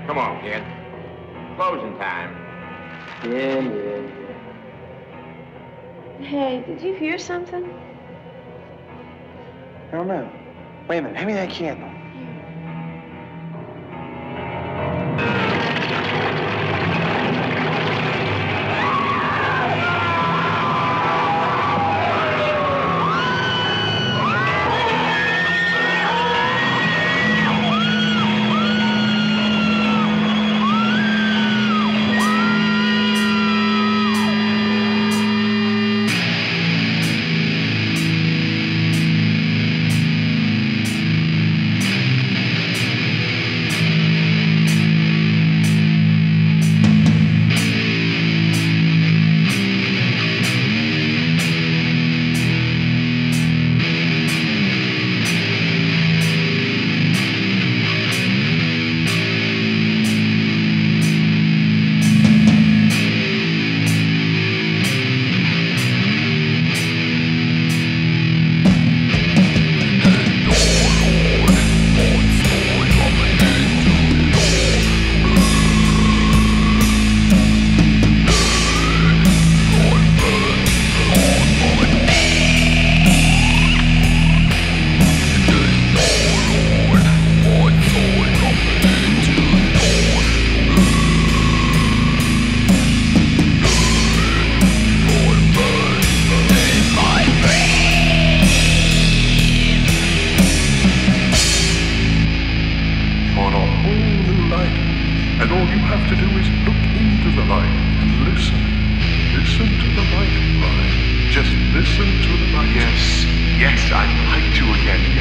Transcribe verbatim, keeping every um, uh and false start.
Come on, kid. Closing time. Yeah, yeah, yeah. Hey, did you hear something? I don't know. Wait a minute, hand me that candle. And all you have to do is look into the light and listen. Listen to the light, Brian. Just listen to the light. Yes, yes, I'd like to again.